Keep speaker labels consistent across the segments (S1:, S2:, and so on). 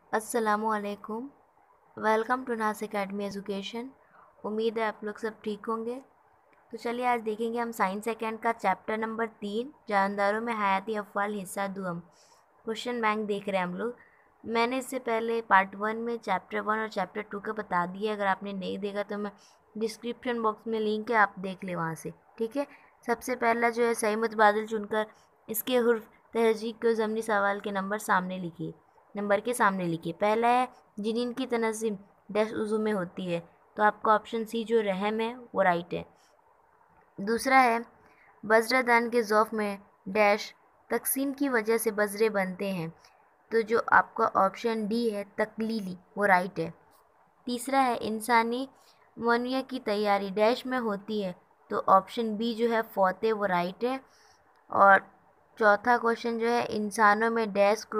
S1: अस्सलामुअलैकुम। Welcome to NAS academy education. उम्मीद है आप लोग सब ठीक होंगे। तो चलिए आज देखेंगे हम साइंस सेकेंड का चैप्टर नंबर 3 जानदारों में हयाती अफ़वाल हिस्सा दुम क्वेश्चन बैंक देख रहे हैं हम लोग। मैंने इससे पहले पार्ट 1 में चैप्टर 1 और चैप्टर 2 का बता दिया। अगर आपने नहीं देखा तो मैं डिस्क्रिप्शन बॉक्स में लिंक है, आप देख ले वहाँ से। ठीक है। सबसे पहला जो है सही मुतबादिल चुनकर इसके हुर्फ तहजीक को ज़मनी सवाल के नंबर के सामने लिखिए। पहला है जिनीन की तनज़्ज़ुम डैश उज़ू में होती है, तो आपका ऑप्शन सी जो रहम है वो राइट है। दूसरा है बजरादान के ज़ौफ़ में डैश तकसीम की वजह से बजरे बनते हैं, तो जो आपका ऑप्शन डी है तकलीली वो राइट है। तीसरा है इंसानी मनुया की तैयारी डैश में होती है, तो ऑप्शन बी जो है फौते वो राइट है। और चौथा क्वेश्चन जो है इंसानों में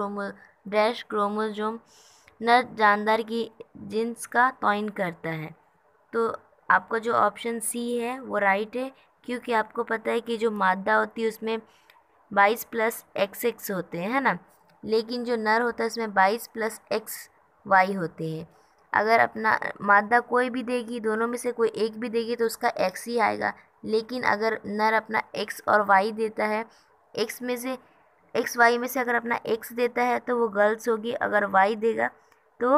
S1: डैश क्रोमोजोम नर जानदार की जिन्स का तयन करता है, तो आपका जो ऑप्शन सी है वो राइट है, क्योंकि आपको पता है कि जो मादा होती है उसमें 22 प्लस XX होते हैं, है ना। लेकिन जो नर होता है उसमें 22 प्लस XY होते हैं। अगर अपना मादा कोई भी देगी, दोनों में से कोई एक भी देगी तो उसका X ही आएगा। लेकिन अगर नर अपना X और Y देता है, X में से XY में से अगर अपना X देता है तो वो गर्ल्स होगी, अगर Y देगा तो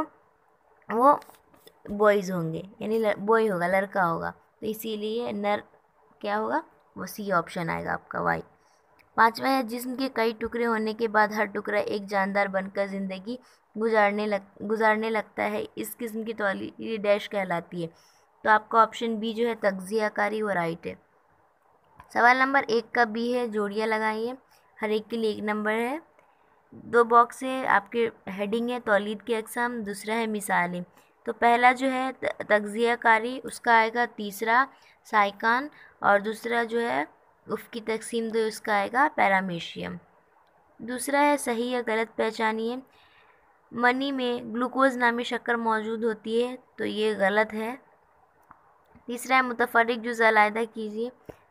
S1: वो बॉयज़ होंगे, यानी बॉय होगा, लड़का होगा। तो इसीलिए नर क्या होगा, वो सी ऑप्शन आएगा आपका वाई। पांचवा है जिस्म के कई टुकड़े होने के बाद हर टुकड़ा एक जानदार बनकर ज़िंदगी गुजारने लगता है, इस किस्म की तौलीद डैश कहलाती है, तो आपका ऑप्शन बी जो है तग़ज़ियाकारी वो राइट है। सवाल नंबर 1 का बी है, जोड़ियाँ लगाइए। हर एक के लिए 1 नंबर है। 2 बॉक्स है, आपके हेडिंग है तौलीद के अक़साम, दूसरा है मिसालें। तो पहला जो है तग़ज़ियाकारी, उसका आएगा तीसरा साइकान, और दूसरा जो है उसकी तकसीम दो, उसका आएगा पैरामीशियम। दूसरा है सही या गलत पहचानिए। मनी में ग्लूकोज नामी शक्कर मौजूद होती है, तो ये गलत है। तीसरा है मुतफ़र्रिक़ जुज़ अलहदा कीजिए,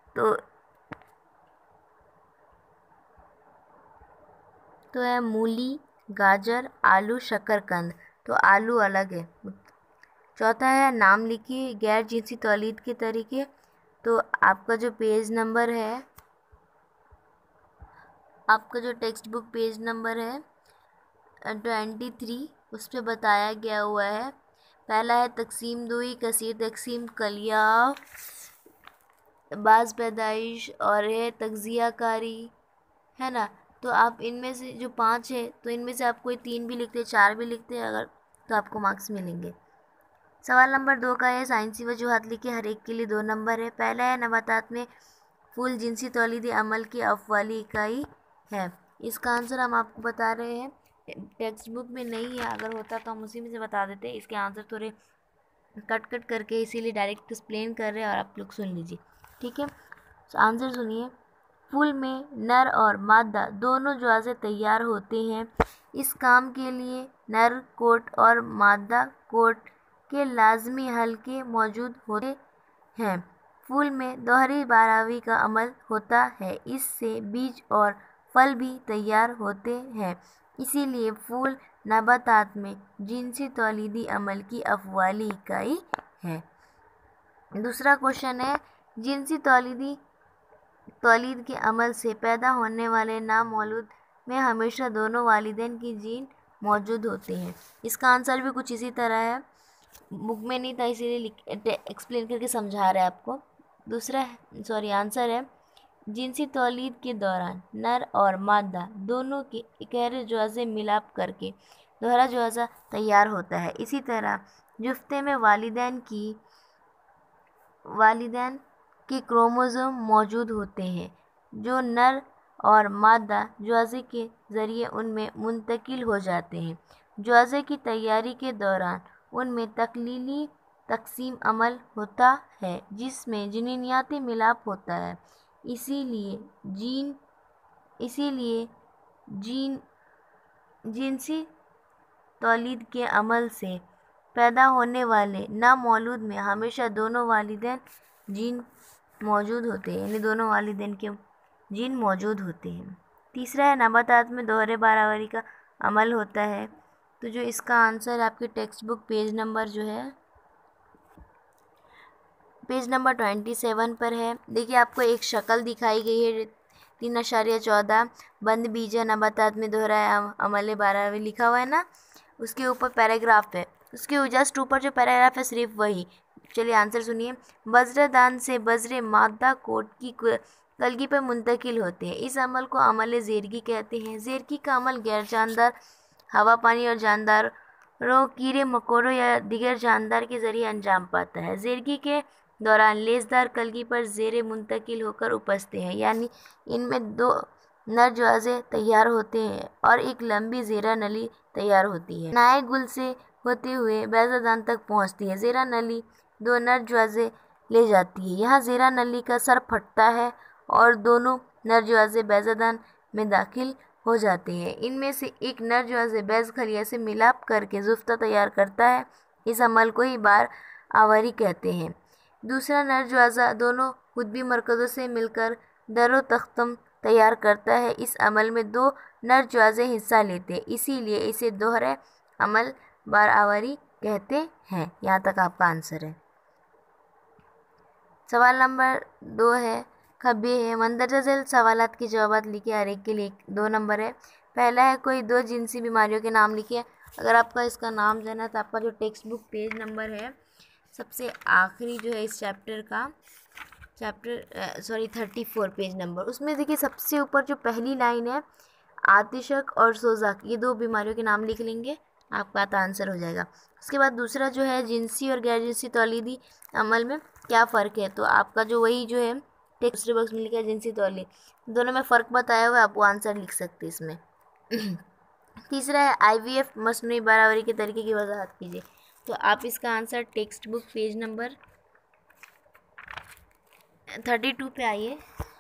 S1: तो है मूली, गाजर, आलू, शकरकंद, तो आलू अलग है। चौथा है नाम लिखिए गैर जिनसी तौलीद के तरीके, तो आपका जो पेज नंबर है, आपका जो टेक्स्ट बुक पेज नंबर है 23, उस पर बताया गया हुआ है। पहला है तकसीम दुई, कसीर तकसीम, कलिया, बाज़ पैदाइश, और है तग़ज़ियाकारी, है ना। तो आप इनमें से जो 5 है, तो इनमें से आप कोई 3 भी लिखते, 4 भी लिखते हैं अगर, तो आपको मार्क्स मिलेंगे। सवाल नंबर 2 का है साइंसी वजूहात लिखिए, हर एक के लिए 2 नंबर है। पहला है नबातात में फूल जिनसी तौलीदी अमल की अफ़वाली इकाई है, इसका आंसर हम आपको बता रहे हैं। टेक्स्ट बुक में नहीं है, अगर होता तो हम उसी में से बता देते। इसके आंसर थोड़े कट करके इसीलिए डायरेक्ट एक्सप्लेन कर रहे हैं, और आप लोग सुन लीजिए, ठीक है। तो आंसर सुनिए। फूल में नर और मादा दोनों जुआज़े तैयार होते हैं। इस काम के लिए नर कोट और मादा कोट के लाजमी हल्के मौजूद होते हैं। फूल में दोहरी बारहवी का अमल होता है, इससे बीज और फल भी तैयार होते हैं। इसीलिए फूल नबातात में जिनसी तौलीदी अमल की अफ़वाली इकाई है। दूसरा क्वेश्चन है जिनसी तौलीद के अमल से पैदा होने वाले नामौलूद में हमेशा दोनों वालिदैन की जीन मौजूद होते हैं। इसका आंसर भी कुछ इसी तरह है, बुक में नहीं था इसीलिए एक्सप्लेन करके समझा रहे हैं आपको। आंसर है जिनसी तौलीद के दौरान नर और मादा दोनों के इकहरे जुआज़े मिलाप करके दोहरा जुआज़ा तैयार होता है। इसी तरह जुफ्ते में वालिदैन के क्रोमोसोम मौजूद होते हैं, जो नर और मादा जुआज़े के ज़रिए उनमें मुंतकिल हो जाते हैं। जुआज़े की तैयारी के दौरान उनमें तकलीली तकसीम अमल होता है, जिसमें जिनियाती मिलाप होता है। इसीलिए जिनसी तौलीद के अमल से पैदा होने वाले नामौलूद में हमेशा दोनों वालिदैन जीन मौजूद होते हैं, यानी दोनों वालिदैन के जीन मौजूद होते हैं। तीसरा है नबातात में दोहरे बारहवारी का अमल होता है। तो जो इसका आंसर आपके टेक्स्ट बुक पेज नंबर जो है पेज नंबर 27 पर है। देखिए आपको एक शक्ल दिखाई गई है 3.14 बंद बीजा नबातात में दोहराया अमले 12 लिखा हुआ है ना, उसके ऊपर पैराग्राफ है, उसके जस्ट ऊपर जो पैराग्राफ है सिर्फ वही। चलिए आंसर सुनिए। वज्रदान से वज्र मादा कोट की कलगी पर मुंतकिल होते हैं। इस अमल को अमल ज़ेरगी कहते हैं। ज़ेरगी का अमल गैर जानदार हवा पानी और जानदारों कीड़े मकोड़ों या दिगर जानदार के ज़रिए अंजाम पाता है। ज़ेरगी के दौरान लेसदार कलगी पर ज़ेरे मुंतकिल होकर उपजते हैं, यानी इनमें 2 नर ज्वाजे तैयार होते हैं और एक लंबी ज़ेरा नली तैयार होती है। नाए गुल से होते हुए बैज़ादान तक पहुंचती है। ज़ेरा नली 2 नर ज्वाजे ले जाती है। यहाँ ज़ेरा नली का सर फटता है और दोनों नर ज्वाजे बैज़ादान में दाखिल हो जाते हैं। इनमें से एक नर ज्वाजे बैज़ खलिया से मिलाप करके जुफ्ता तैयार करता है। इस अमल को ही बार आवारी कहते हैं। दूसरा नर ज्वाजा दोनों खुदबी मरकज़ों से मिलकर दरो तख्तम तैयार करता है। इस अमल में 2 नर ज्वाजे हिस्सा लेते हैं, इसीलिए इसे दोहरे अमल बार आवारी कहते हैं। यहाँ तक आपका आंसर है। सवाल नंबर 2 है खब्बे है। मंदरजा झेल सवालात के जवाब लिखिए। हर एक के लिए 2 नंबर है। पहला है कोई 2 जिनसी बीमारियों के नाम लिखिए। अगर आपका इसका नाम जाना तो आपका जो टेक्स्ट बुक पेज नंबर है सबसे आखिरी जो है इस चैप्टर का 34 पेज नंबर, उसमें देखिए सबसे ऊपर जो पहली लाइन है आतिशक और सोजाक, ये 2 बीमारियों के नाम लिख लेंगे, आपका तो आंसर हो जाएगा। उसके बाद दूसरा जो है जिनसी और गैर जिनसी तौलीदी अमल में क्या फ़र्क है, तो आपका जो वही जो है टेक्स्ट बॉक्स में लिखा है जिनसी तौलीद, दोनों में फ़र्क बताया हुआ है, आप वो आंसर लिख सकते हैं इसमें। तीसरा है IVF मस्नूई बराबरी के तरीके की वजाहत कीजिए। तो आप इसका answer text book page number 32 पे आइए।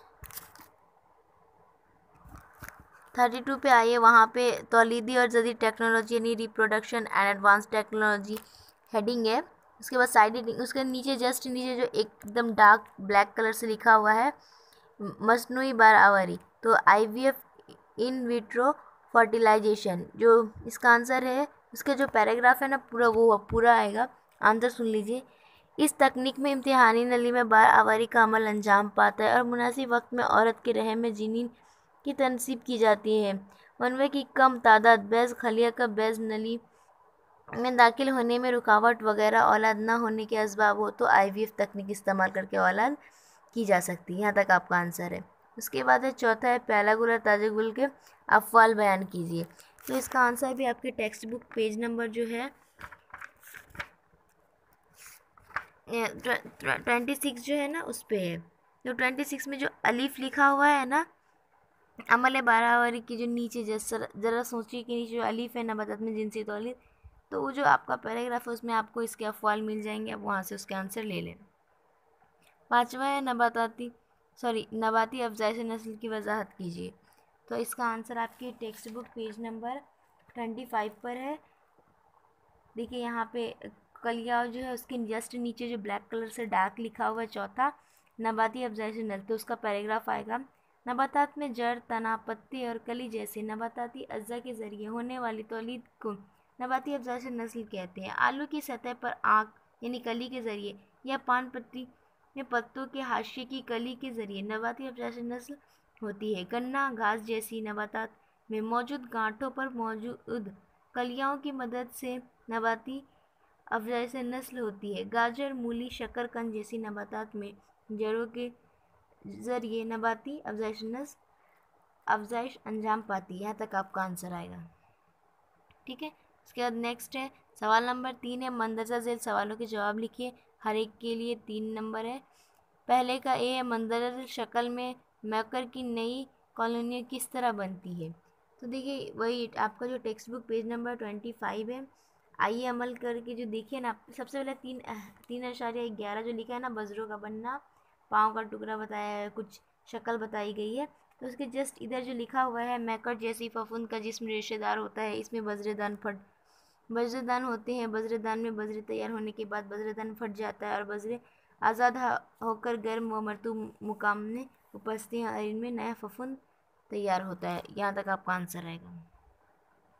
S1: 32 पे आइए, वहाँ पे तौलीदी और जदीद टेक्नोलॉजी यानी reproduction and advance technology heading है। उसके बाद साइड हेडिंग, उसके नीचे जस्ट नीचे जो एकदम डार्क ब्लैक कलर से लिखा हुआ है मस्नूई बारआवरी, तो IVF इन विट्रो फर्टिलाइजेशन, जो इसका आंसर है। उसके जो पैराग्राफ है ना पूरा वो पूरा आएगा, आंसर सुन लीजिए। इस तकनीक में इम्तिहानी नली में बारआवरी का अमल अंजाम पाता है और मुनासिब वक्त में औरत के रहम में जिनीन की तनसीब की जाती है। वनवे की कम तादाद बैज़ खलिया का बैज़ नली में दाखिल होने में रुकावट वगैरह औलाद ना होने के असबाब हो तो IVF तकनीक इस्तेमाल करके औलाद की जा सकती है। यहाँ तक आपका आंसर है। उसके बाद है चौथा है पहला गुल और ताजे गुल के अफ़वाल बयान कीजिए। तो इसका आंसर भी आपके टेक्स्ट बुक पेज नंबर जो है 26 जो है ना उस पे है। तो 26 में जो अलीफ लिखा हुआ है ना अमल बारआवरी की जो नीचे ज़रा सोचिए कि नीचे जो अलीफ है नबातात में जिनसी तौलीद, तो वो जो आपका पैराग्राफ है उसमें आपको इसके अफ़वाल मिल जाएंगे, आप वहाँ से उसके आंसर ले लें। 5वां है नबाती अफ़ज़ाइश नस्ल की वजाहत कीजिए। तो इसका आंसर आपके टेक्स्ट बुक पेज नंबर 25 पर है। देखिए यहाँ पे कलिया जो है उसके जस्ट नीचे जो ब्लैक कलर से डार्क लिखा हुआ है चौथा नबाती अफ़ज़ाइश नस्ल, तो उसका पैराग्राफ आएगा। नबातात में जड़, तना, पत्ते और कली जैसे नबाताती अज्जा के ज़रिए होने वाली तौलीद को नबाती अफ़ज़ाइश नस्ल कहते हैं। आलू की सतह पर आँख यानी कली के ज़रिए या पान पत्ती में पत्तों के हाशिए की कली के ज़रिए नबाती अफ़ज़ाइश नस्ल होती है। गन्ना घास जैसी नबातात में मौजूद गांठों पर मौजूद कलियों की मदद से नबाती अफ़ज़ाइश नस्ल होती है। गाजर, मूली, शकरकंद जैसी नबातात में जड़ों के ज़रिए नबाती अफ़ज़ाइश अंजाम पाती है। यहाँ तक आपका आंसर आएगा, ठीक है। उसके बाद नेक्स्ट है सवाल नंबर 3 है मंदरजा झेल सवालों के जवाब लिखिए। हर एक के लिए 3 नंबर है। पहले का ए है मंदरजा शक्ल में मैकर की नई कॉलोनियाँ किस तरह बनती है। तो देखिए वही आपका जो टेक्स्ट बुक पेज नंबर 25 है। आइए अमल करके जो देखिए ना, सबसे पहले 3.11 जो लिखा है ना बजरों का बनना, पाँव का टुकड़ा बताया है, कुछ शक्ल बताई गई है। तो उसके जस्ट इधर जो लिखा हुआ है मैकर जैसी फफूंद का जिस्म रेशेदार होता है, इसमें बज्रदान होते हैं। बज्रदान में बजरे तैयार होने के बाद बज्रदान फट जाता है और बजरे आज़ाद होकर गर्म व मरतूब मुकाम में उपजते हैं और इनमें नया फफूंद तैयार होता है। यहाँ तक आपका आंसर आएगा।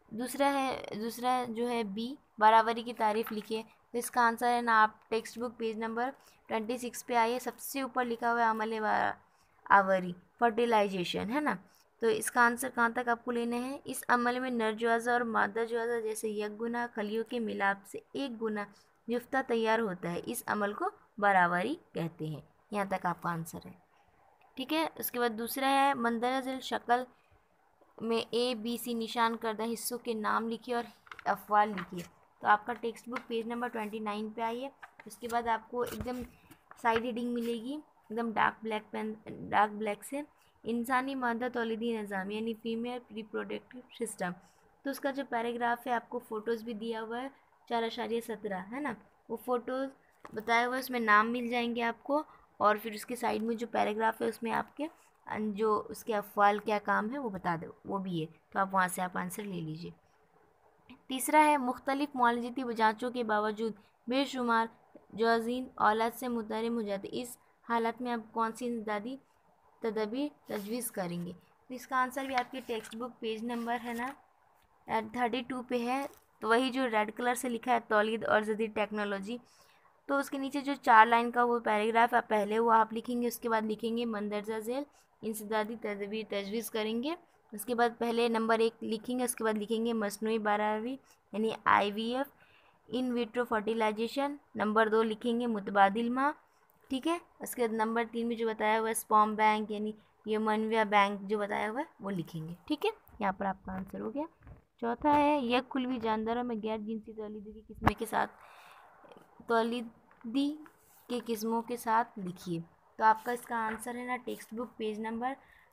S1: दूसरा जो है बी, बराबरी की तारीफ लिखिए। तो इसका आंसर है ना, आप टेक्स्ट बुक पेज नंबर 26 पे आइए, सबसे ऊपर लिखा हुआ है अमल आवरी, फर्टिलाइजेशन, है ना। तो इसका आंसर कहाँ तक आपको लेना है, इस अमल में नर ज्वाजा और मादा ज्वाजा जैसे एक गुना खलियों के मिलाप से एक गुना जुफ्ता तैयार होता है, इस अमल को बराबरी कहते हैं। यहाँ तक आपका आंसर है, ठीक है। उसके बाद दूसरा है मंदरजा झील शक्ल में ए बी सी निशान करदा हिस्सों के नाम लिखिए और अफवाल लिखिए। तो आपका टेक्स्ट बुक पेज नंबर 29 पे आइए। उसके बाद आपको एकदम साइड हेडिंग मिलेगी, एकदम डार्क ब्लैक से, इंसानी मादा तौलीदी निज़ाम यानी फीमेल रिप्रोडक्टिव सिस्टम। तो उसका जो पैराग्राफ है आपको फ़ोटोज़ भी दिया हुआ है 4.17, है ना। वो फ़ोटोज़ बताया हुआ है, उसमें नाम मिल जाएंगे आपको, और फिर उसके साइड में जो पैराग्राफ है उसमें आपके जो उसके अफ़वाल क्या काम है वो बता दो, वो भी है। तो आप वहाँ से आप आंसर ले लीजिए। तीसरा है मुख्तलिफ मुआलजती जाँचों के बावजूद बेशुमार जवाज़ीन औलाद से मुतहरम हो जाते, इस हालत में आप कौन सी इंसदादी तदबीर तजवीज़ करेंगे। तो इसका आंसर भी आपके टेक्स्ट बुक पेज नंबर है ना 32 पे है। तो वही जो रेड कलर से लिखा है तौलीद और जदीद टेक्नोलॉजी, तो उसके नीचे जो 4 लाइन का वो पैराग्राफ है पहले वो आप लिखेंगे, उसके बाद लिखेंगे मंदरजा झेल इंसदादी तदबीर तजवीज़ करेंगे। उसके बाद पहले नंबर 1 लिखेंगे, उसके बाद लिखेंगे मसनूई बारहवीं यानी IVF, in vitro fertilization. Number 2 लिखेंगे मुतबादिल माँ, ठीक है। उसके बाद नंबर 3 में जो बताया हुआ है स्पर्म बैंक यानी यमनविया बैंक जो बताया हुआ है वो लिखेंगे, ठीक है। यहाँ पर आपका आंसर हो गया। चौथा है यह कुलवी जानदारों में गैर जिनसी तौलीदी की किस्में के साथ तौलीदी के किस्मों के साथ लिखिए। तो आपका इसका आंसर है ना टेक्स्ट बुक पेज नंबर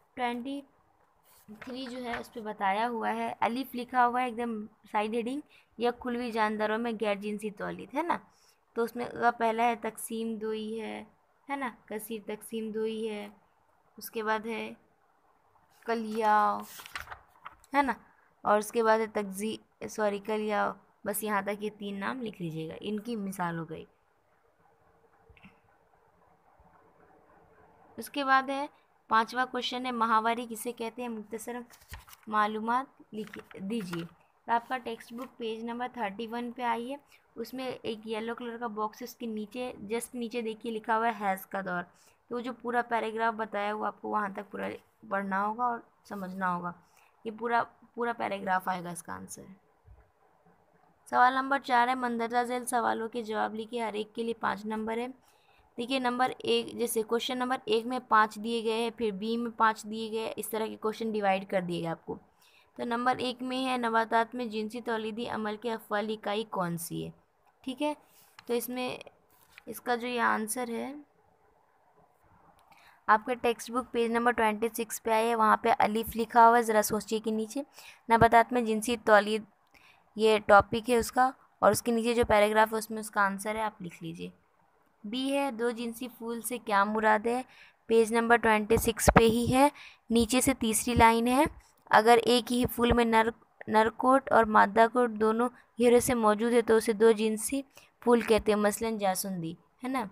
S1: 23 जो है उस पर बताया हुआ है, अलिफ लिखा हुआ है एकदम साइड हेडिंग, यह खुलवी जानदारों में गैर जिनसी तौलीद, है ना। तो उसमें का पहला है तकसीम दोई है ना, कसीर तकसीम दोई है। उसके बाद है कलियाव, है ना। और उसके बाद है कलियाव। बस यहाँ तक ये 3 नाम लिख लीजिएगा, इनकी मिसाल हो गई। उसके बाद है 5वां क्वेश्चन है माहवारी किसे कहते हैं, मुख्तसर मालूमात दीजिए। तो आपका टेक्स्ट बुक पेज नंबर 31 पे आइए। उसमें एक येलो कलर का बॉक्स है, उसके नीचे जस्ट नीचे देखिए लिखा हुआ है हैज़ का दौर। तो जो पूरा पैराग्राफ बताया हुआ आपको वहाँ तक पूरा पढ़ना होगा और समझना होगा। ये पूरा पूरा पैराग्राफ आएगा इसका आंसर। सवाल नंबर 4 है मंदरजा झेल सवालों के जवाब लिखिए, हर एक के लिए 5 नंबर है। देखिए नंबर 1 जैसे क्वेश्चन नंबर 1 में 5 दिए गए हैं, फिर बी में 5 दिए गए, इस तरह के क्वेश्चन डिवाइड कर दिए गए आपको। तो नंबर 1 में है नबातात में जिनसी तौलीदी अमल की अफ़्वाल इकाई कौन सी है, ठीक है। तो इसमें इसका जो ये आंसर है आपके टेक्स्ट बुक पेज नंबर 26 पे आए, वहाँ पे अलिफ लिखा हुआ है, ज़रा सोचिए कि नीचे नबातात में जिनसी तौलीद ये टॉपिक है उसका, और उसके नीचे जो पैराग्राफ है उसमें उसका आंसर है, आप लिख लीजिए। बी है दो जिनसी फूल से क्या मुराद है, पेज नंबर 26 पे ही है, नीचे से तीसरी लाइन है। अगर एक ही फूल में नर कोट और मादा कोट दोनों घेरे से मौजूद है तो उसे दो जिनसी फूल कहते हैं, मसलन जासुंदी, है ना।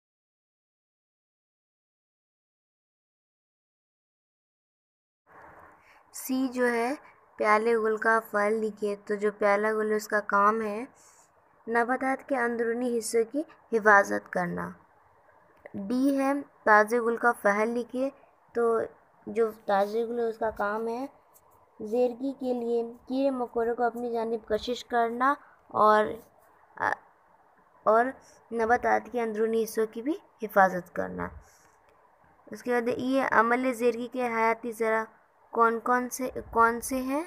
S1: सी जो है प्याले गुल का फल लिखिए। तो जो प्याला गुल है उसका काम है नबातात के अंदरूनी हिस्से की हिफाजत करना। डी है ताज़े गुल का फहल लिखिए। तो जो ताज़े गुल है उसका काम है ज़ेरगी के लिए कीड़े मकोड़ों को अपनी जानिब कशिश करना और नबातात के अंदरूनी हिस्सों की भी हिफाजत करना। उसके बाद ये अमल ज़ेरगी के हयाती ज़रा कौन से हैं,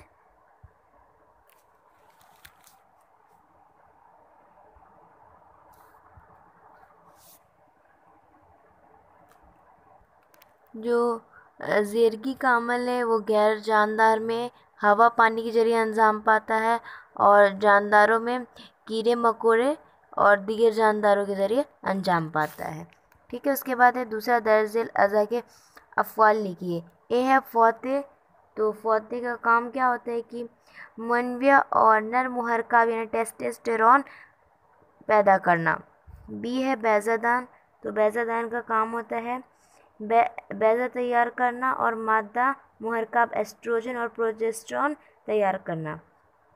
S1: जो ज़ेरगी का अमल है वो गैर जानदार में हवा पानी के जरिए अंजाम पाता है और जानदारों में कीड़े मकोड़े और दीगर जानदारों के ज़रिए अंजाम पाता है, ठीक है। उसके बाद है दूसरा दर्ज़ेल अज़ा के अफ़वाल लिखिए। ए है फ़ौते। तो फ़ौते का काम क्या होता है कि मनविया और नर मुहरका यानी टेस्टोस्टेरोन पैदा करना। बी है बैज़ादान। तो बैज़ादान का काम होता है बैज़ा तैयार करना और मादा मुहरकब एस्ट्रोजन और प्रोजेस्टेरोन तैयार करना।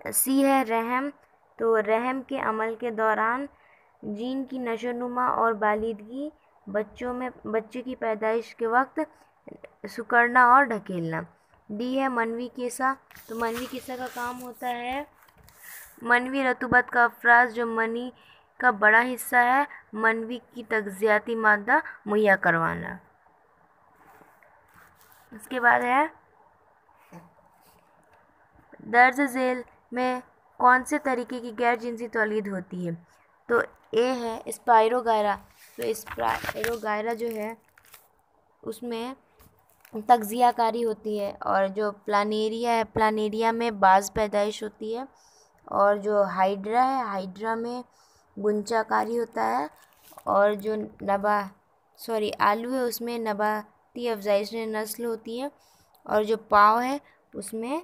S1: सी है रहम। तो रहम के अमल के दौरान जीन की नशोनुमा और बालिदगी, बच्चे की पैदाइश के वक्त सुकड़ना और ढकेलना। डी है मनवी किस्सा। तो मनवी किस्सा का काम होता है मनवी रतूबत का अफराज, जो मनी का बड़ा हिस्सा है, मनवी की तग़ज़ियाती मादा मुहैया करवाना। इसके बाद है दर्ज झेल में कौन से तरीके की गैर जिनसी तौलीद होती है। तो ए है स्पायरोगायरा। तो स्पायरोगायरा जो है उसमें तग़ज़ियाकारी होती है, और जो प्लानेरिया है, प्लानेरिया में बाज़ पैदाइश होती है, और जो हाइड्रा है, हाइड्रा में गुंचाकारी होता है, और जो आलू है उसमें नबाती अफजाइश नस्ल होती है, और जो पाव है उसमें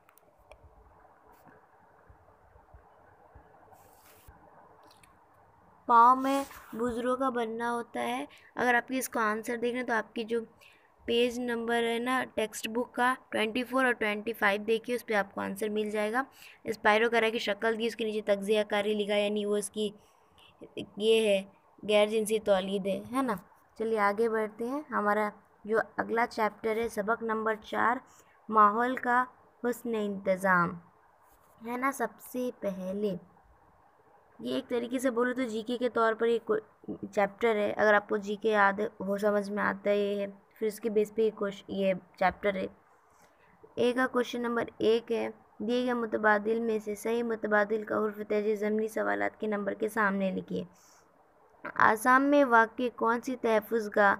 S1: पाँव में बुज़ुर्गों का बनना होता है। अगर आपकी इसका आंसर देखना तो आपकी जो पेज नंबर है ना टेक्स्ट बुक का 24 और 25 देखिए, उस पर आपको आंसर मिल जाएगा। स्पायरोगायरा की शक्ल दी, उसके नीचे तग़ज़ियाकारी लिखा, यानी वो इसकी ये है गैर जिनसी तौलीद है ना। चलिए आगे बढ़ते हैं। हमारा जो अगला चैप्टर है सबक नंबर 4, माहौल का हुस्न इंतज़ाम है ना। सबसे पहले ये एक तरीके से बोलो तो जीके के तौर पर एक चैप्टर है। अगर आपको जीके याद हो, समझ में आता है ये है, फिर इसके बेस पे ये चैप्टर है। ए का क्वेश्चन नंबर 1 है, दिए गए मुतबादिल में से सही मुतबादिल का हुर्फ तहज़ीर ज़मनी सवालात के नंबर के सामने लिखिए। आसाम में वाक़ कौन सी तहफ़्फ़ुज़गाह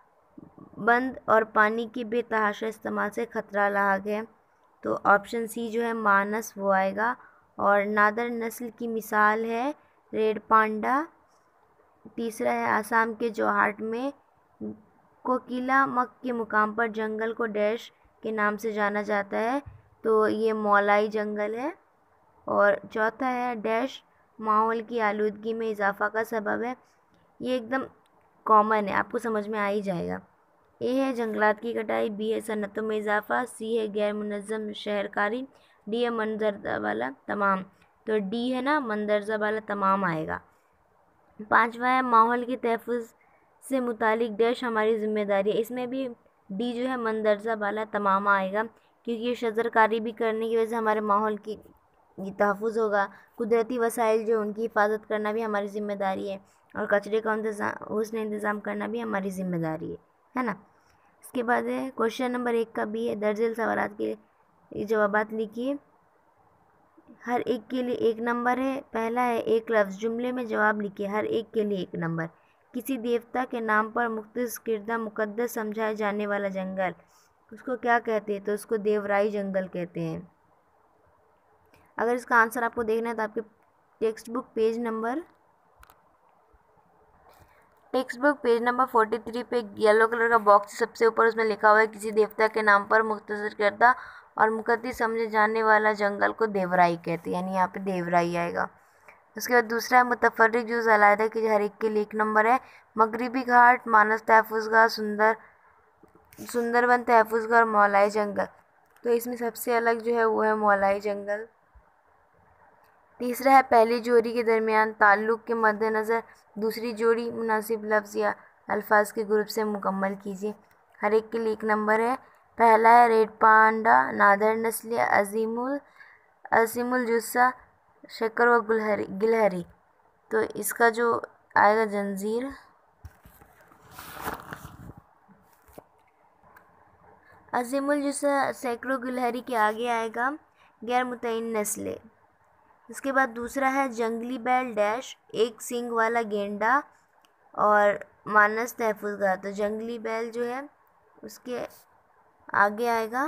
S1: बंद और पानी के बेतहाशा इस्तेमाल से ख़तरा लाक है। तो ऑप्शन सी जो है मानस वो आएगा। और नादर नस्ल की मिसाल है रेड पांडा। तीसरा है आसाम के जोहाट में कोकिलामक के मुकाम पर जंगल को डैश के नाम से जाना जाता है। तो ये मौलाई जंगल है। और चौथा है डैश माहौल की आलूदगी में इजाफा का सबब है। ये एकदम कॉमन है, आपको समझ में आ ही जाएगा। ए है जंगलात की कटाई, बी है सनतों में इजाफा, सी है गैर मुनज़्ज़म शहरकारी, डी है मंदरजा वाला तमाम। तो डी है ना मंदरजा वाला तमाम आएगा। पांचवा है माहौल के तहफ़्फ़ुज़ से मुतालिक डैश हमारी ज़िम्मेदारी है। इसमें भी डी जो है मंदरजा वाला तमाम आएगा, क्योंकि ये शजरकारी भी करने की वजह से हमारे माहौल की तहफ़्फ़ुज़ होगा। कुदरती वसाइल जो उनकी हिफाजत करना भी हमारी ज़िम्मेदारी है, और कचरे का हुस्न इंतज़ाम करना भी हमारी ज़िम्मेदारी है ना। इसके बाद है क्वेश्चन नंबर 1 का बी है, दर्जल सवालात के जवाबात लिखिए। हर एक के लिए 1 नंबर है। पहला है एक लफ्ज़ जुमले में जवाब लिखिए, हर एक के लिए 1 नंबर। किसी देवता के नाम पर मुख्तस किरदा मुक़द्दस समझाए जाने वाला जंगल, उसको क्या कहते हैं। तो उसको देवराई जंगल कहते हैं। अगर इसका आंसर आपको देखना है तो आपके टेक्स्ट बुक पेज नंबर 43 पे येलो कलर का बॉक्स सबसे ऊपर, उसमें लिखा हुआ है किसी देवता के नाम पर मुख्तसर करदा और मुक़द्दस समझे जाने वाला जंगल को देवराई कहते हैं, यानी यहाँ पे देवराई आएगा। उसके बाद दूसरा है मुतफर्रिक जुज़ अलहदा कि हर एक के लिए 1 नंबर है। मगरिबी घाट, मानस तहफ़्फ़ुज़गाह, सुंदरबन तहफ़्फ़ुज़गाह और मौलाई जंगल। तो इसमें सबसे अलग जो है वो है मौलाई जंगल। तीसरा है पहली जोड़ी के दरमियान ताल्लुक़ के मद्देनज़र दूसरी जोड़ी मुनासिब लफ्ज़ या अल्फाज के ग्रुप से मुकम्मल कीजिए। हर एक के लिए 1 नंबर है। पहला है रेड पांडा, नादर नस्ल, असीमुल जुस्सा, शक्कर व गिलहरी। तो इसका जो आएगा जंजीर। असीमुल जुस्सा सैकड़ों गिलहरी के आगे आएगा गैर मुतय्यन नस्ल। इसके बाद दूसरा है जंगली बैल डैश, एक सींग वाला गेंडा और मानस तहफ़्फ़ुज़गाह। तो जंगली बैल जो है उसके आगे आएगा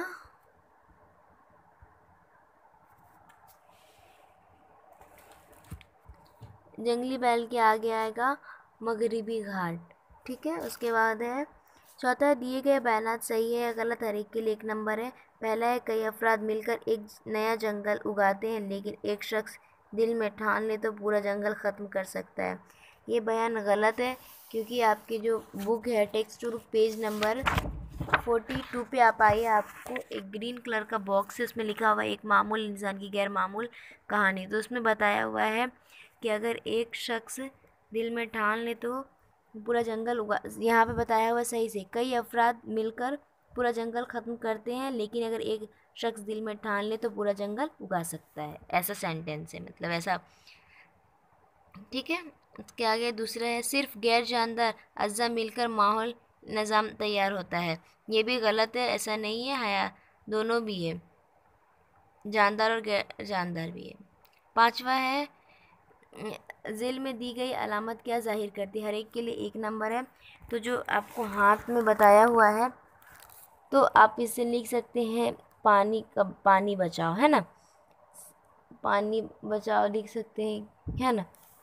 S1: मगरिबी घाट। ठीक है। उसके बाद है चौथा, दिए गए बयानात सही है या गलत, हर एक के लिए 1 नंबर है। पहला है कई अफराद मिलकर एक नया जंगल उगाते हैं, लेकिन एक शख्स दिल में ठान ले तो पूरा जंगल ख़त्म कर सकता है। ये बयान गलत है, क्योंकि आपकी जो बुक है टेक्स्ट बुक पेज नंबर 42 पे आप आइए। आपको एक ग्रीन कलर का बॉक्स है, उसमें लिखा हुआ है एक मामूल इंसान की गैर मामूल कहानी। तो उसमें बताया हुआ है कि अगर एक शख्स दिल में ठान ले तो पूरा जंगल उगा, यहाँ पे बताया हुआ है सही से, कई अफराद मिलकर पूरा जंगल ख़त्म करते हैं, लेकिन अगर एक शख्स दिल में ठान ले तो पूरा जंगल उगा सकता है। ऐसा सेंटेंस है, मतलब ऐसा। ठीक है, उसके आगे दूसरा है सिर्फ गैर जानदार अज्जा मिलकर माहौल निज़ाम तैयार होता है। ये भी गलत है, ऐसा नहीं है, हया दोनों भी है, जानदार और गैर जानदार भी है। पांचवा है ज़िल में दी गई अलामत क्या जाहिर करती है। हर एक के लिए एक नंबर है। तो जो आपको हाथ में बताया हुआ है तो आप इसे लिख सकते हैं पानी का, पानी बचाओ, है ना, पानी बचाओ लिख सकते हैं, है ना।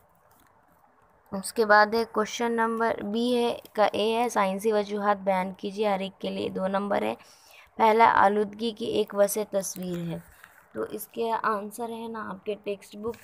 S1: उसके बाद है क्वेश्चन नंबर बी है का ए है साइंसी वजूहात बयान कीजिए। हर एक के लिए 2 नंबर है। पहला आलूदगी की एक वसे तस्वीर है। तो इसके आंसर है ना आपके टेक्स्ट बुक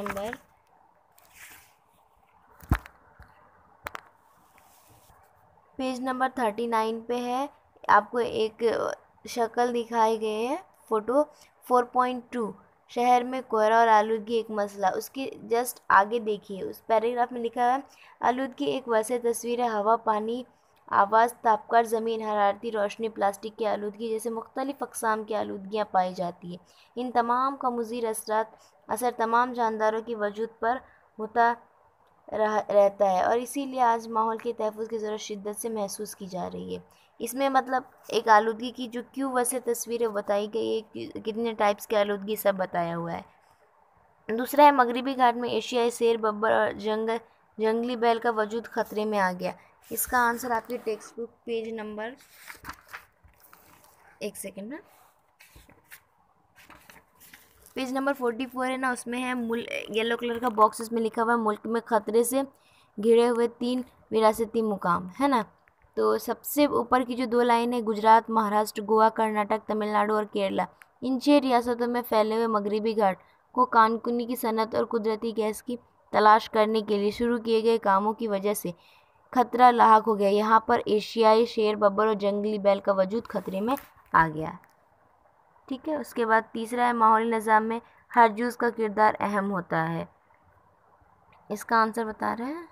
S1: पेज नंबर 39 पे है। आपको एक शक्ल दिखाई गई है, फ़ोटो 4.2 शहर में कोहरा और आलूदगी एक मसला। उसके जस्ट आगे देखिए, उस पैराग्राफ में लिखा है आलूदगी एक वैसे तस्वीर है, हवा, पानी, आवाज़, तापकार, ज़मीन, हरारती रोशनी, प्लास्टिक की आलूदगी जैसे मुख्तलिफ़ अक़साम की आलूदगियाँ पाई जाती हैं। इन तमाम का मुज़िर असर तमाम जानदारों की वजूद पर होता रहता है और इसीलिए आज माहौल के तहफ़्फ़ुज़ की ज़रूरत शिद्दत से महसूस की जा रही है। इसमें मतलब एक आलूदगी की जो क्यों वैसे तस्वीरें बताई गई है, कितने टाइप्स की आलूदगी, सब बताया हुआ है। दूसरा है मगरिबी घाट में एशियाई शेर, बब्बर और जंगली बैल का वजूद ख़तरे में आ गया। इसका आंसर आपके टेक्स्ट बुक पेज नंबर, एक सेकेंड ना, पेज नंबर 44 है ना, उसमें है येलो कलर का बॉक्स, इसमें लिखा हुआ है मुल्क में खतरे से घिरे हुए 3 विरासती मुकाम, है ना। तो सबसे ऊपर की जो 2 लाइन है, गुजरात, महाराष्ट्र, गोवा, कर्नाटक, तमिलनाडु और केरला, इन 6 रियासतों में फैले हुए मगरिबी घाट को कानकुनी की सनत और कुदरती गैस की तलाश करने के लिए शुरू किए गए कामों की वजह से खतरा लाहक हो गया। यहाँ पर एशियाई शेर, बब्बर और जंगली बैल का वजूद खतरे में आ गया। ठीक है, उसके बाद तीसरा है माहौली निज़ाम में हर जुज़ का किरदार अहम होता है। इसका आंसर बता रहे हैं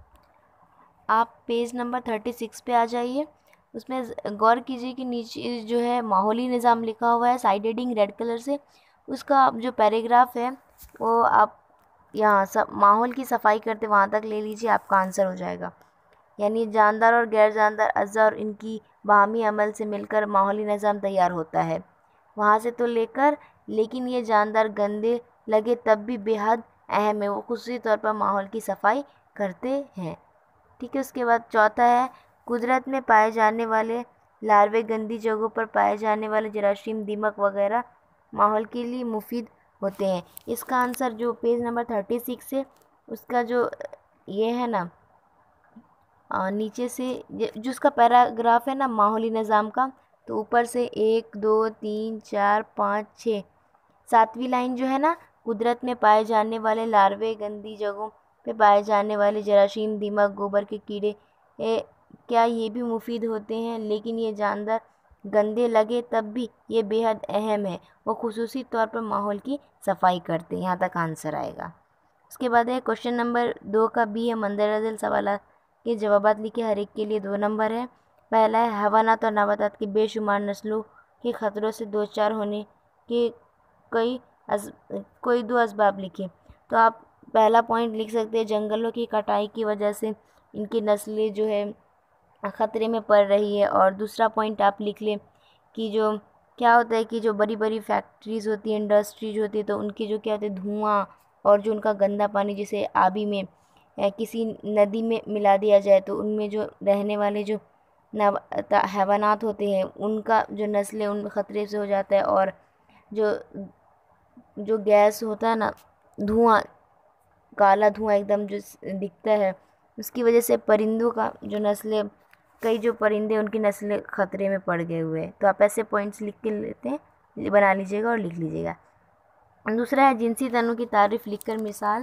S1: आप पेज नंबर 36 पे आ जाइए। उसमें गौर कीजिए कि नीचे जो है माहौली निज़ाम लिखा हुआ है साइड हेडिंग रेड कलर से, उसका जो पैराग्राफ है वो आप यहाँ सब माहौल की सफाई करते वहाँ तक ले लीजिए, आपका आंसर हो जाएगा। यानी जानदार और गैर जानदार अज़्ज़ा और इनकी बाहमी अमल से मिलकर माहौली निज़ाम तैयार होता है, वहाँ से तो लेकर, लेकिन ये जानदार गंदे लगे तब भी बेहद अहम है, वो खुसूसी तौर पर माहौल की सफाई करते हैं। ठीक है, उसके बाद चौथा है कुदरत में पाए जाने वाले लार्वे, गंदी जगहों पर पाए जाने वाले जरासीम, दीमक वगैरह माहौल के लिए मुफीद होते हैं। इसका आंसर जो पेज नंबर 36 है उसका जो ये है ना नीचे से जो उसका पैराग्राफ है ना माहौली निज़ाम का, तो ऊपर से 1 2 3 4 5 6 7वीं लाइन जो है ना, कुदरत में पाए जाने वाले लार्वे, गंदी जगहों पे पाए जाने वाले जरासीम, दीमक, गोबर के कीड़े क्या ये भी मुफीद होते हैं, लेकिन ये जानदार गंदे लगे तब भी ये बेहद अहम है, वो खुसूसी तौर पर माहौल की सफाई करते हैं। यहाँ तक आंसर आएगा। उसके बाद है क्वेश्चन नंबर 2 का बी है मंदरअज़ल सवाल के जवाबात लिखे। हर एक के लिए 2 नंबर है। पहला है हैवानात और नबातात की बेशुमार नस्लों के ख़तरों से दो चार होने के कोई 2 असबाब लिखे। तो आप पहला पॉइंट लिख सकते हैं जंगलों की कटाई की वजह से इनकी नस्लें जो है ख़तरे में पड़ रही है। और दूसरा पॉइंट आप लिख लें कि जो क्या होता है कि जो बड़ी बड़ी फैक्ट्रीज़ होती हैं, इंडस्ट्रीज होती है, तो उनकी जो क्या होते हैं धुआं और जो उनका गंदा पानी जिसे आबी में किसी नदी में मिला दिया जाए तो उनमें जो रहने वाले जो हैवानात होते हैं उनका जो नस्लें उन ख़तरे से हो जाता है। और जो जो गैस होता है ना, धुआं, काला धुआं एकदम जो दिखता है, उसकी वजह से परिंदों का जो नस्लें, कई जो परिंदे उनकी नस्लें ख़तरे में पड़ गए हुए हैं। तो आप ऐसे पॉइंट्स लिख के लेते हैं, बना लीजिएगा और लिख लीजिएगा। दूसरा है जिनसी तनों की तारीफ़ लिखकर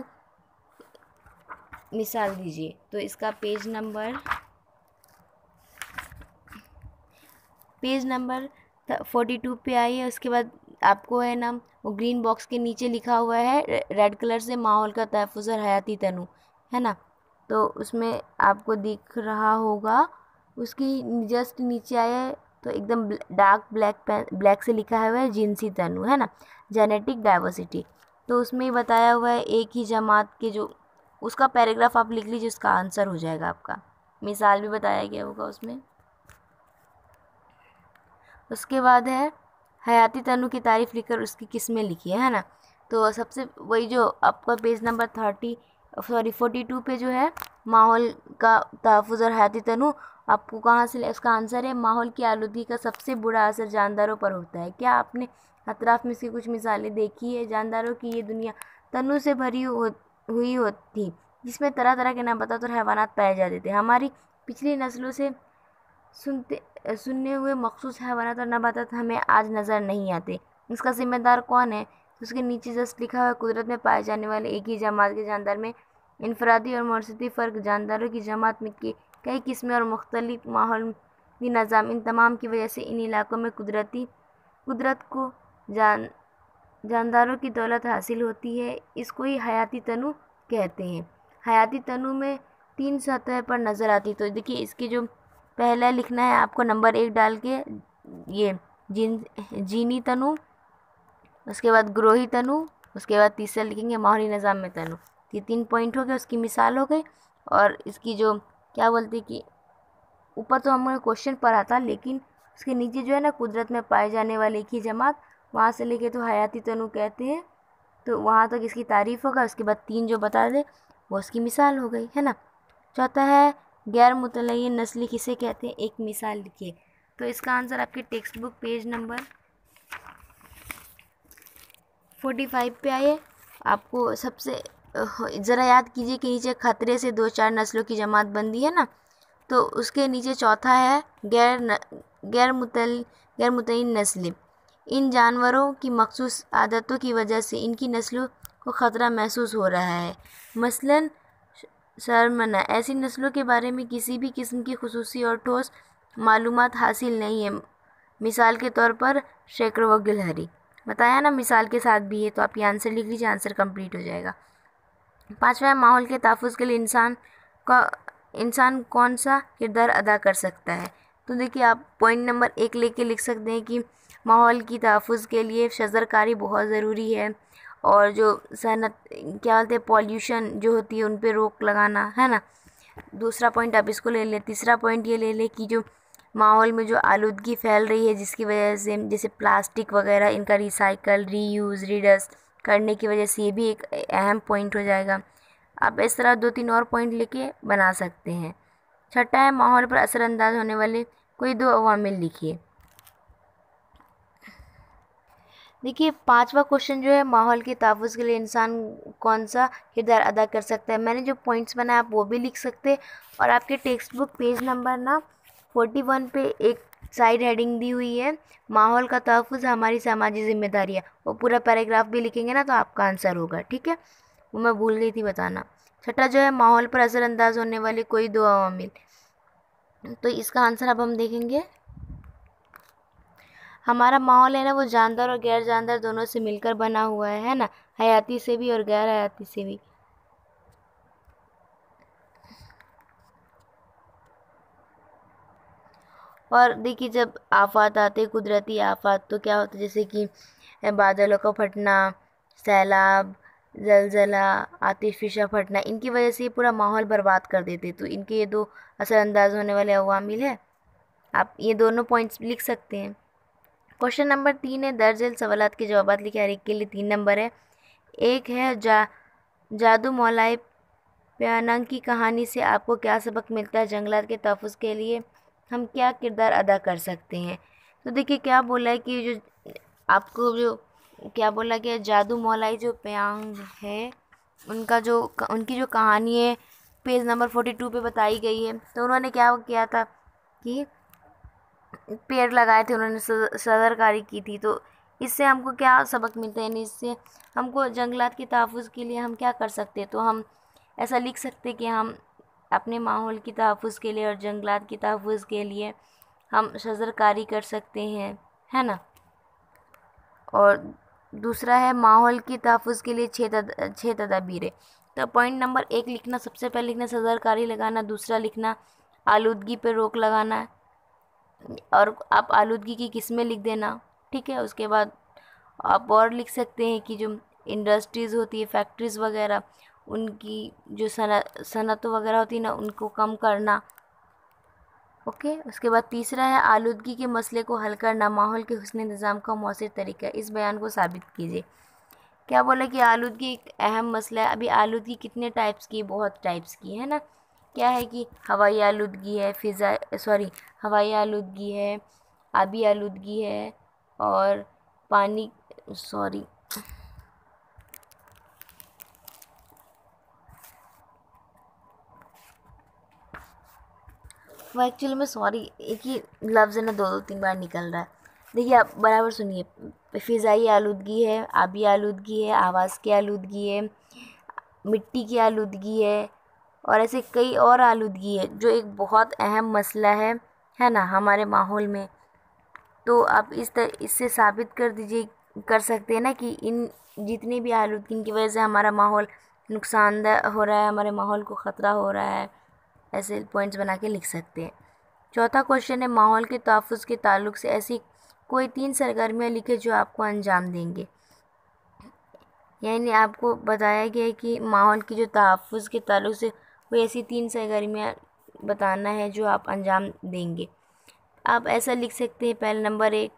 S1: मिसाल दीजिए। तो इसका पेज नंबर पेज नंबर 42 पे आइए। उसके बाद आपको है ना वो ग्रीन बॉक्स के नीचे लिखा हुआ है रेड कलर से माहौल का तहफ़्फ़ुज़ और हयाती तनु, है ना। तो उसमें आपको दिख रहा होगा, उसकी जस्ट नीचे आए तो एकदम डार्क ब्लैक से लिखा हुआ है जिनसी तनु, है ना, जेनेटिक डाइवर्सिटी। तो उसमें ही बताया हुआ है एक ही जमात के जो, उसका पैराग्राफ आप लिख लीजिए, उसका आंसर हो जाएगा आपका। मिसाल भी बताया गया होगा उसमें। उसके बाद है हयाती तनु की तारीफ़ लिखकर उसकी किस्में लिखी है ना। तो सबसे वही जो आपका पेज नंबर 42 पे जो है माहौल का तहफ़्फ़ुज़ और हयाती तनु, आपको कहाँ से, इसका आंसर है माहौल की आलूदगी का सबसे बुरा असर जानदारों पर होता है। क्या आपने अतराफ़ में इसकी कुछ मिसालें देखी है? जानदारों की ये दुनिया तनु से भरी हुई होती, जिसमें तरह तरह के नाबातात और हैवानात पाए जाते थे। हमारी पिछली नस्लों से सुनने हुए मखसूस हैवानात और नबातात हमें आज नज़र नहीं आते। इसका ज़िम्मेदार कौन है? उसके नीचे जस्ट लिखा हुआ कुदरत में पाए जाने वाले एक ही जमात के जानदार में इनफरादी और मौरसती फ़र्क, जानदारों की जमात में कई किस्में और मुख्तलिफ माहौली निज़ाम, इन तमाम की वजह से इन इलाकों में कुदरत को जानदारों की दौलत हासिल होती है। इसको ही हयाती तनु कहते हैं। हयाती तनु में 3 सतह पर नज़र आती। तो देखिए इसके जो पहला लिखना है आपको नंबर 1 डाल के, ये जीनी तनु, उसके बाद ग्रोही तनु, उसके बाद तीसरा लिखेंगे माहौली निज़ाम में तनु। ये 3 पॉइंट हो गए, उसकी मिसाल हो गई। और इसकी जो क्या बोलते कि ऊपर तो हमने क्वेश्चन पढ़ा था, लेकिन उसके नीचे जो है ना कुदरत में पाए जाने वाले एक ही जमात, वहाँ से लेके तो हयाती तनु कहते हैं। तो वहाँ तक इसकी तारीफ़ होगा। उसके बाद 3 जो बता दे वो उसकी मिसाल हो गई, है ना। चौथा है गैर मुतलय्यन नस्ली किसे कहते हैं, एक मिसाल लिखिए। तो इसका आंसर आपके टेक्स्ट बुक पेज नंबर 45 पे आइए। आपको सबसे ज़रा याद कीजिए कि नीचे खतरे से 2-4 नस्लों की जमात बंदी है ना, तो उसके नीचे चौथा है गैर मुतय्यन नस्लें। इन जानवरों की मखसूस आदतों की वजह से इनकी नस्लों को ख़तरा महसूस हो रहा है। मसलन शर्मना, ऐसी नस्लों के बारे में किसी भी किस्म की खुसूसी और ठोस मालूमात हासिल नहीं है। मिसाल के तौर पर शेकरो व गिलहरी बताया ना, मिसाल के साथ भी है। तो आप ये आंसर लिख लीजिए, आंसर कंप्लीट हो जाएगा। 5वां माहौल के तहफ़्फ़ुज़ के लिए इंसान कौन सा किरदार अदा कर सकता है। तो देखिए आप पॉइंट नंबर 1 लेके लिख सकते हैं कि माहौल की तहफ़्फ़ुज़ के लिए शजरकारी बहुत ज़रूरी है, और जो सनत क्या बोलते हैं पॉल्यूशन जो होती है उन पे रोक लगाना, है ना। दूसरा पॉइंट आप इसको ले लें। तीसरा पॉइंट ये ले लें कि जो माहौल में जो आलूदगी फैल रही है जिसकी वजह से, जैसे प्लास्टिक वगैरह, इनका रिसाइकल, रीयूज़, रीडस्ट करने की वजह से, ये भी एक अहम पॉइंट हो जाएगा। आप इस तरह 2-3 और पॉइंट लेके बना सकते हैं। छठा है माहौल पर असरअंदाज होने वाले कोई 2 अवामिल लिखिए। देखिए 5वां क्वेश्चन जो है माहौल के तहफ़्फ़ुज़ के लिए इंसान कौन सा किरदार अदा कर सकता है। मैंने जो पॉइंट्स बनाए आप वो भी लिख सकते हैं। और आपके टेक्स्ट बुक पेज नंबर ना 41 पे एक साइड हेडिंग दी हुई है, माहौल का तहफ़्फ़ुज़ हमारी सामाजिक जिम्मेदारी है। वो पूरा पैराग्राफ भी लिखेंगे ना तो आपका आंसर होगा, ठीक है। वो मैं भूल गई थी बताना। छठा जो है माहौल पर असरअंदाज होने वाले कोई 2 अवामिल। तो इसका आंसर अब हम देखेंगे। हमारा माहौल है ना वो जानदार और गैर जानदार दोनों से मिलकर बना हुआ है ना, हयाती से भी और गैर हयाती से भी। और देखिए जब आफत आते, कुदरती आफत, तो क्या होता है जैसे कि बादलों का फटना, सैलाब, ज़लज़ला, आतिशफ़िशा फटना, इनकी वजह से ये पूरा माहौल बर्बाद कर देते। तो इनके ये 2 असरअंदाज होने वाले अवामिल है। आप ये दोनों पॉइंट्स लिख सकते हैं। क्वेश्चन नंबर 3 है दर्ज सवालात के जवाब लिखे, हर एक के लिए 3 नंबर है। एक है जादू मौलाए प्यानंग की कहानी से आपको क्या सबक मिलता है, जंगलात के तहफ़्फ़ुज़ के लिए हम क्या किरदार अदा कर सकते हैं। तो देखिए क्या बोला है कि जो आपको जो क्या बोला गया, जादू मौलाई जो प्यांग है उनकी जो कहानी है पेज नंबर 42 पे बताई गई है। तो उन्होंने क्या किया था कि पेड़ लगाए थे, उन्होंने सदरकारी की थी। तो इससे हमको क्या सबक मिलता है, यानी इससे हमको जंगलात के तहफ़्फ़ुज़ के लिए हम क्या कर सकते हैं। तो हम ऐसा लिख सकते हैं कि हम अपने माहौल की तहफ़्फ़ुज़ के लिए और जंगलात की तहफ़्फ़ुज़ के लिए हम शजरकारी कर सकते हैं, है ना। और दूसरा है माहौल की तहफ़्फ़ुज़ के लिए छः तदाबीरें। तो पॉइंट नंबर 1 लिखना, सबसे पहले लिखना शजरकारी लगाना, दूसरा लिखना आलूदगी पे रोक लगाना, और आप आलूदगी की किस्में लिख देना, ठीक है। उसके बाद आप और लिख सकते हैं कि जो इंडस्ट्रीज़ होती है, फैक्ट्रीज़ वगैरह, उनकी जो सनत वगैरह होती है ना, उनको कम करना, ओके। उसके बाद तीसरा है आलूदगी के मसले को हल करना माहौल के हुस्न निज़ाम का मौसर तरीका, इस बयान को साबित कीजिए। क्या बोला कि आलूदगी एक अहम मसला है। अभी आलूदगी कितने टाइप्स की, बहुत टाइप्स की है ना। क्या है कि हवाई आलूदगी है, हवाई आलूदगी है, आबी आलूदगी है, और पानी वो एक्चुअली में एक ही लफ्ज़ है ना, 2-3 बार निकल रहा है। देखिए आप बराबर सुनिए। फ़िज़ाई आलूदगी है, आबी आलूदगी है, आवाज़ की आलूदगी है, मिट्टी की आलूदगी है, और ऐसे कई और आलूदगी है जो एक बहुत अहम मसला है ना हमारे माहौल में। तो आप इससे साबित कर सकते हैं ना कि इन जितनी भी आलूदगी की वजह से हमारा माहौल नुकसानदेह हो रहा है, हमारे माहौल को ख़तरा हो रहा है, ऐसे पॉइंट्स बना के लिख सकते हैं। चौथा क्वेश्चन है माहौल के तहफ़्फ़ुज़ के ताल्लुक से ऐसी कोई 3 सरगर्मियाँ लिखे जो आपको अंजाम देंगे। यानी आपको बताया गया है कि माहौल की जो तहफ़्फ़ुज़ के ताल्लुक से कोई ऐसी 3 सरगर्मियाँ बताना है जो आप अंजाम देंगे। आप ऐसा लिख सकते हैं। पहले नंबर 1,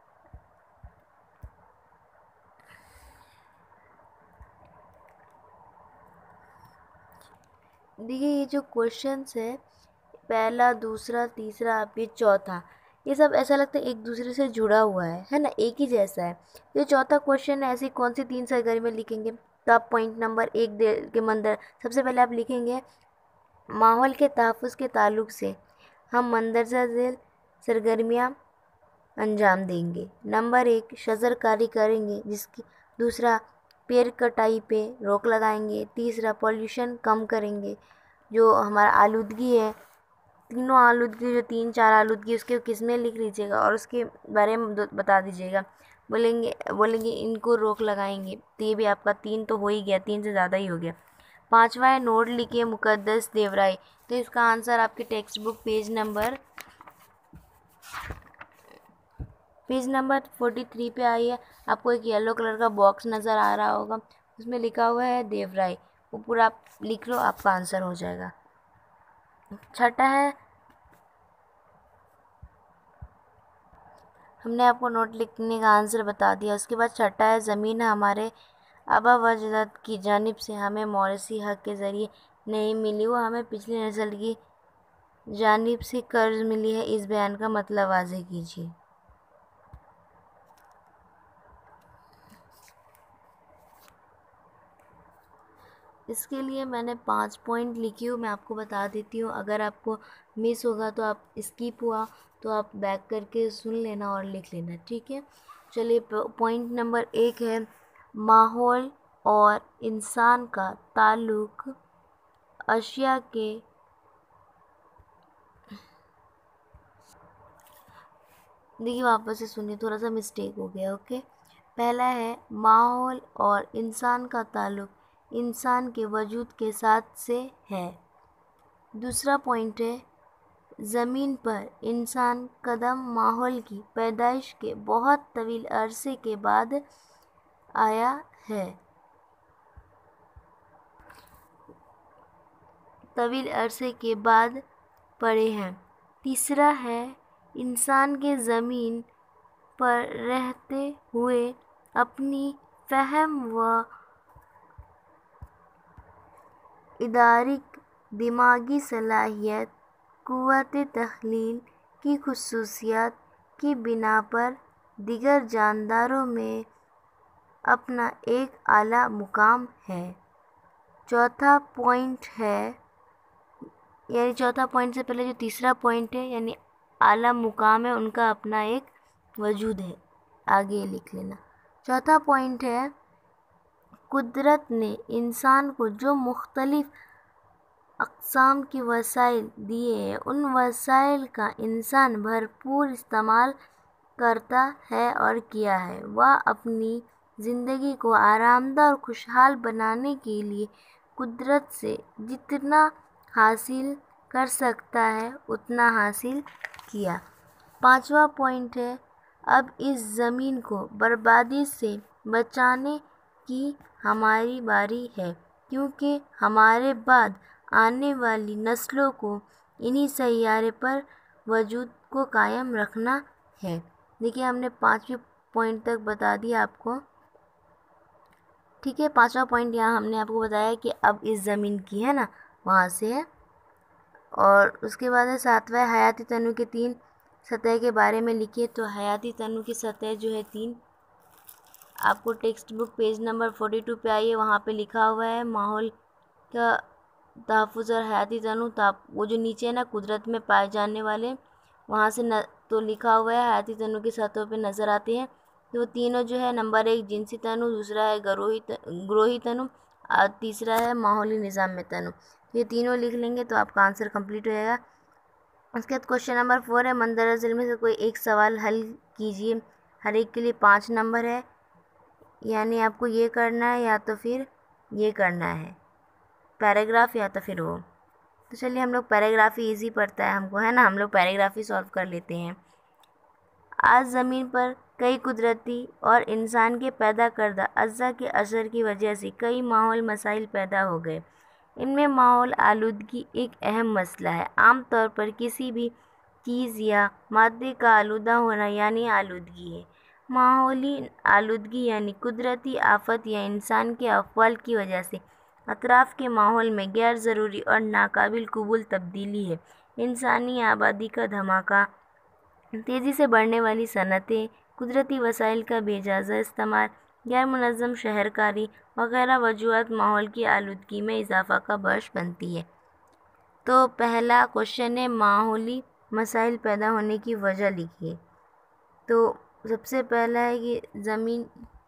S1: देखिए ये जो क्वेश्चंस है, पहला, दूसरा, तीसरा, अब ये चौथा, ये सब ऐसा लगता है एक दूसरे से जुड़ा हुआ है ना, एक ही जैसा है। ये चौथा क्वेश्चन है, ऐसी कौन सी 3 सरगर्मियाँ लिखेंगे। तो आप पॉइंट नंबर 1 के मंदर सबसे पहले आप लिखेंगे माहौल के तहफ़्फ़ुज़ के ताल्लुक से हम मंदरजा झेल सरगर्मियाँ अंजाम देंगे। नंबर 1 शजरकारी करेंगे, जिसकी दूसरा पेड़ कटाई पे रोक लगाएंगे, तीसरा पॉल्यूशन कम करेंगे, जो हमारा आलूदगी है, तीनों आलूदगी जो 3-4 आलूदगी उसके किस्में लिख लीजिएगा और उसके बारे में बता दीजिएगा। बोलेंगे इनको रोक लगाएंगे। तो ये भी आपका 3 तो हो ही गया, 3 से ज़्यादा ही हो गया। 5वां है नोट लिखिए मुकद्दस देवराय। तो इसका आंसर आपके टेक्स्ट बुक पेज नंबर 43 पे आई है। आपको एक येलो कलर का बॉक्स नज़र आ रहा होगा, उसमें लिखा हुआ है देवराय। वो पूरा आप लिख लो, आपका आंसर हो जाएगा। छठा है, हमने आपको नोट लिखने का आंसर बता दिया। उसके बाद छठा है ज़मीन हमारे आबा व अजदाद की जानिब से हमें मौरिसी हक़ के ज़रिए नहीं मिली, वो हमें पिछली नस्ल की जानिब से कर्ज मिली है। इस बयान का मतलब वाज़ेह कीजिए। इसके लिए मैंने 5 पॉइंट लिखी हूँ, मैं आपको बता देती हूँ। अगर आपको मिस होगा तो आप स्किप हुआ तो आप बैक करके सुन लेना और लिख लेना, ठीक है। चलिए पॉइंट नंबर 1 है माहौल और इंसान का ताल्लुक़ अशिया के देखिए वापस से सुनिए, थोड़ा सा मिस्टेक हो गया, ओके। पहला है माहौल और इंसान का ताल्लुक़ इंसान के वजूद के साथ से है। दूसरा पॉइंट है ज़मीन पर इंसान कदम माहौल की पैदाइश के बहुत तवील अरसे के बाद आया है। तवील अरसे के बाद पड़े हैं। तीसरा है इंसान के ज़मीन पर रहते हुए अपनी फ़हम व इदारिक दिमागी सलाहियत क़ुव्वत तख़्लील की ख़ुसूसियत की बिना पर दीगर जानदारों में अपना एक आला मुकाम है। चौथा पॉइंट से पहले जो तीसरा पॉइंट है यानी आला मुकाम है, उनका अपना एक वजूद है, आगे लिख लेना। चौथा पॉइंट है कुदरत ने इंसान को जो मुख्तलिफ अक़साम के वसाइल दिए हैं, उन वसाइल का इंसान भरपूर इस्तेमाल करता है और किया है। वह अपनी ज़िंदगी को आरामदा और खुशहाल बनाने के लिए कुदरत से जितना हासिल कर सकता है उतना हासिल किया। 5वां पॉइंट है, अब इस ज़मीन को बर्बादी से बचाने की हमारी बारी है, क्योंकि हमारे बाद आने वाली नस्लों को इन्हीं सैयारे पर वजूद को कायम रखना है। देखिए, हमने 5वें पॉइंट तक बता दिया आपको। ठीक है, 5वां पॉइंट यहाँ हमने आपको बताया कि अब इस ज़मीन की है ना, वहाँ से है। और उसके बाद है 7वां, हयाती तनु के 3 सतह के बारे में लिखिए। तो हयाती तनु की सतह जो है 3, आपको टेक्स्ट बुक पेज नंबर 42 पे आइए, वहाँ पे लिखा हुआ है माहौल का तहफ़्फ़ुज़ और हयाती तनु। वो जो नीचे है ना, कुदरत में पाए जाने वाले, वहाँ से तो लिखा हुआ है हयाती तनु की सतहों पे नज़र आते हैं। तो वो तीनों जो है, नंबर 1 जिनसी तनु, दूसरा है ग्रोही तनु और तीसरा है माहौली निज़ाम में तनु। तो ये तीनों लिख लेंगे तो आपका आंसर कंप्लीट हो जाएगा। उसके बाद क्वेश्चन नंबर 4 है, मंदरजा झील में से कोई एक सवाल हल कीजिए। हर एक के लिए 5 नंबर है, यानी आपको ये करना है या तो फिर ये करना है, पैराग्राफ या तो फिर वो। तो चलिए, हम लोग पैराग्राफ ही ईजी पड़ता है हमको, है ना, हम लोग पैराग्राफ ही सॉल्व कर लेते हैं। आज ज़मीन पर कई कुदरती और इंसान के पैदा करदा अज्जा के असर की वजह से कई माहौल मसाइल पैदा हो गए। इनमें माहौल आलूदगी एक अहम मसला है। आम तौर पर किसी भी चीज़ या मादे का आलूदा होना यानी आलूदगी है। माहौली आलूदगी यानी कुदरती आफत या इंसान के अफ़्वाल की वजह से अतराफ़ के माहौल में गैर ज़रूरी और नाकाबिल कबूल तब्दीली है। इंसानी आबादी का धमाका, तेज़ी से बढ़ने वाली सनतें, कुदरती वसाइल का बेइजाज़ा इस्तेमाल, गैर मुनज़्ज़म शहरकारी वगैरह वजूहात माहौल की आलूदगी में इजाफ़ा का बायस बनती है। तो पहला क्वेश्चन है, माहौली मसाइल पैदा होने की वजह लिखिए। तो सबसे पहला है कि ज़मीन,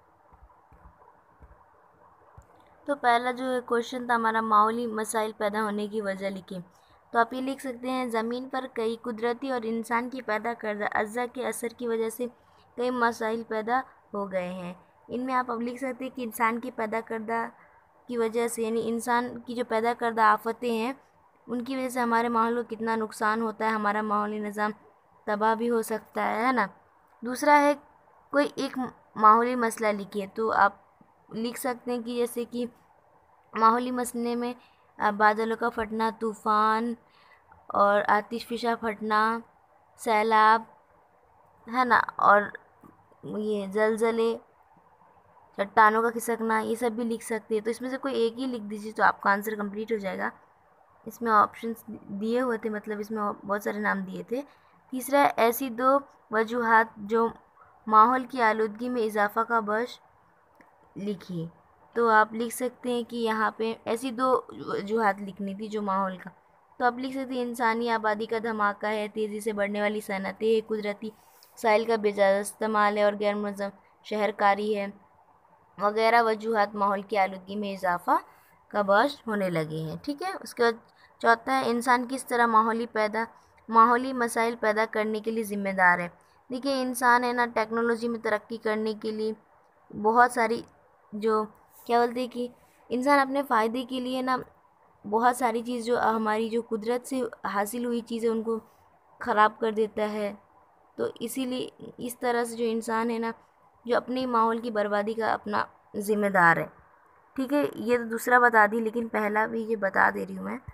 S1: तो पहला जो क्वेश्चन था हमारा, माहौली मसाइल पैदा होने की वजह लिखिए। तो आप ये लिख सकते हैं, ज़मीन पर कई कुदरती और इंसान की पैदा करदा अज्जा के असर की वजह से कई मसाइल पैदा हो गए हैं। इनमें आप अब लिख सकते हैं कि इंसान की पैदा करदा की वजह से, यानी इंसान की जो पैदा करदा आफतें हैं उनकी वजह से हमारे माहौल को कितना नुकसान होता है, हमारा माहौली निज़ाम तबाह भी हो सकता है ना। दूसरा है, कोई एक माहौली मसला लिखिए। तो आप लिख सकते हैं कि जैसे कि माहौली मसले में बादलों का फटना, तूफ़ान और आतिशफ़िशा फटना, सैलाब, है ना, और ये ज़लज़ले, चट्टानों का खिसकना, ये सब भी लिख सकते हैं। तो इसमें से कोई एक ही लिख दीजिए तो आपका आंसर कंप्लीट हो जाएगा। इसमें ऑप्शंस दिए हुए थे, मतलब इसमें बहुत सारे नाम दिए थे। तीसरा है, ऐसी 2 वजूहात जो माहौल की आलूदगी में इजाफ़ा का बायस लिखिए। तो आप लिख सकते हैं कि यहाँ पे ऐसी 2 वजूहात लिखनी थी जो माहौल का। तो आप लिख सकते हैं, इंसानी आबादी का धमाका है, तेज़ी से बढ़ने वाली सनतें हैं, कुदरती वसाइल का बेजाज़ा इस्तेमाल है और गैर मुनज़्ज़म शहरकारी है वगैरह वजूहात माहौल की आलूदगी में इजाफ़ा का बायस होने लगे हैं। ठीक है। उसके बाद चौथा है, इंसान किस तरह माहौली मसाइल पैदा करने के लिए ज़िम्मेदार है। देखिए, इंसान है ना, टेक्नोलॉजी में तरक्की करने के लिए बहुत सारी, जो क्या बोलते हैं कि इंसान अपने फ़ायदे के लिए ना बहुत सारी चीज़, जो हमारी जो कुदरत से हासिल हुई चीज़ें, उनको ख़राब कर देता है। तो इसीलिए इस तरह से जो इंसान है ना, जो अपने माहौल की बर्बादी का अपना ज़िम्मेदार है। ठीक है, ये तो दूसरा बता दी, लेकिन पहला भी ये बता दे रही हूँ मैं।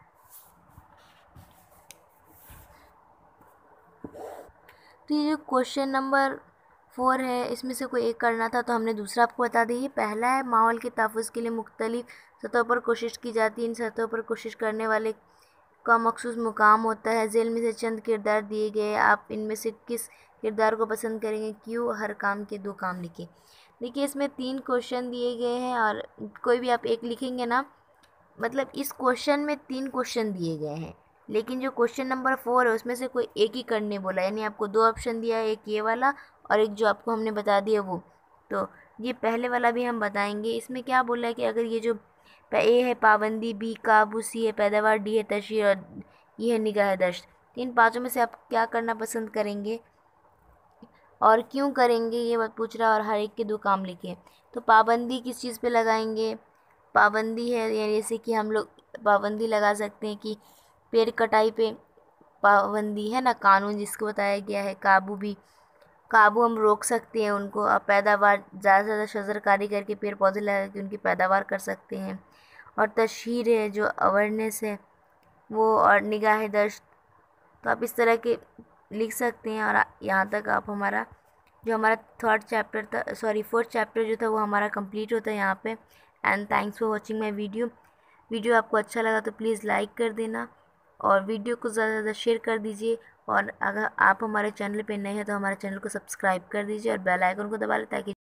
S1: तो ये जो क्वेश्चन नंबर 4 है, इसमें से कोई एक करना था, तो हमने दूसरा आपको बता दी। पहला है, माहौल के तहफ़्फ़ुज़ के लिए मुख्तलिफ़ सतहों पर कोशिश की जाती है। इन सतहों पर कोशिश करने वाले का मख़सूस मुकाम होता है। ज़ेल में से चंद किरदार दिए गए, आप इनमें से किस किरदार को पसंद करेंगे? क्यों? हर काम के 2 काम लिखें। देखिए, इसमें 3 क्वेश्चन दिए गए हैं और कोई भी आप एक लिखेंगे ना, मतलब इस क्वेश्चन में 3 क्वेश्चन दिए गए हैं, लेकिन जो क्वेश्चन नंबर 4 है उसमें से कोई एक ही करने बोला, यानी आपको 2 ऑप्शन दिया है, एक ये वाला और एक जो आपको हमने बता दिया वो। तो ये पहले वाला भी हम बताएंगे। इसमें क्या बोला है कि अगर ये जो ए है पाबंदी, बी काबू, सी है पैदावार, डी है तशहीर और ई है निगाहदश्त। तो इन पाँचों में से आप क्या करना पसंद करेंगे और क्यों करेंगे, ये बात पूछ रहा है, और हर एक के दो काम लिखे। तो पाबंदी किस चीज़ पे लगाएंगे? पाबंदी है यानी जैसे कि हम लोग पाबंदी लगा सकते हैं कि पेड़ कटाई पे पाबंदी है ना, कानून जिसको बताया गया है। काबू भी, काबू हम रोक सकते हैं उनको। अब पैदावार ज़्यादा से ज़्यादा शजरकारी करके पेड़ पौधे लगा के उनकी पैदावार कर सकते हैं। और तशहीर है जो अवेयरनेस है वो, और निगाह दश्त। तो आप इस तरह के लिख सकते हैं। और यहाँ तक आप हमारा जो हमारा थर्ड चैप्टर था, सॉरी फोर्थ चैप्टर जो था वो हमारा कंप्लीट होता है यहाँ पे। And thanks for watching my video आपको अच्छा लगा तो प्लीज़ लाइक कर देना और वीडियो को ज़्यादा से ज़्यादा शेयर कर दीजिए। और अगर आप हमारे चैनल पे नए हैं तो हमारे चैनल को सब्सक्राइब कर दीजिए और बेल आइकन को दबा लें ताकि